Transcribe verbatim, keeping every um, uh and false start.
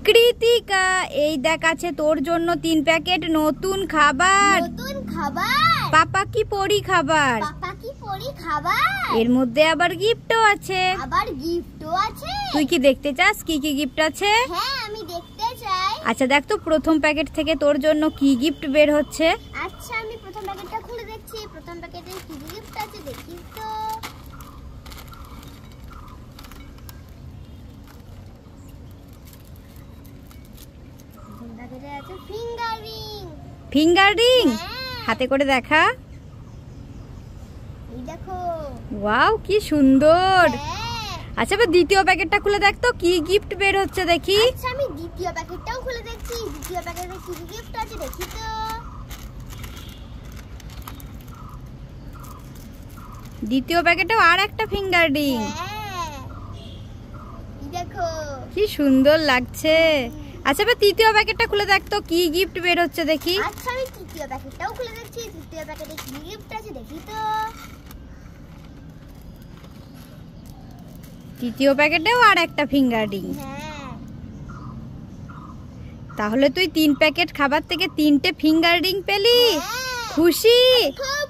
কৃতিকা, এই দেখ আছে তোর জন্য তিন প্যাকেট নতুন খাবার। নতুন খাবার? পাপা কি পরি খাবার? পাপা কি পরি খাবার? এর মধ্যে আবার গিফটও আছে। আবার গিফটও আছে? তুই কি দেখতে চাস কি কি গিফট আছে? হ্যাঁ, আমি দেখতে চাই। আচ্ছা দেখ তো প্রথম প্যাকেট থেকে তোর জন্য কি গিফট বের হচ্ছে। আচ্ছা, আমি প্রথম প্যাকেটটা খুলে দেখছি। প্রথম প্যাকেটে কি গিফট আছে দেখি তো। প্রথম প্যাকেটে আছে ফিঙ্গার রিং। Finger ring? হাতে করে দেখা। এই দেখো। ওয়াও, কি সুন্দর। হ্যাঁ। আচ্ছা এবার দ্বিতীয় প্যাকেটটা খুলে দেখ তো কি গিফট বের হচ্ছে দেখি। আচ্ছা, আমি দ্বিতীয় প্যাকেটটাও খুলে দেখছি। দ্বিতীয় প্যাকেটে কি গিফট আছে দেখি তো। দ্বিতীয় প্যাকেটেও আর একটা ফিঙ্গার রিং। হ্যাঁ, এই দেখো। কি সুন্দর লাগছে। আচ্ছা এবার তৃতীয় প্যাকেটটা খুলে দেখ তো কি গিফট বের হচ্ছে দেখি। আচ্ছা, আমি তৃতীয় প্যাকেটটাও খুলে দেখছি। তৃতীয় প্যাকেটে কি গিফট আছে দেখি তো। তৃতীয় প্যাকেটেও আর একটা ফিঙ্গার রিং। হ্যাঁ। তাহলে তুই তিন প্যাকেট খাবার থেকে তিনটে ফিঙ্গার রিং পেলি। খুশি? খুব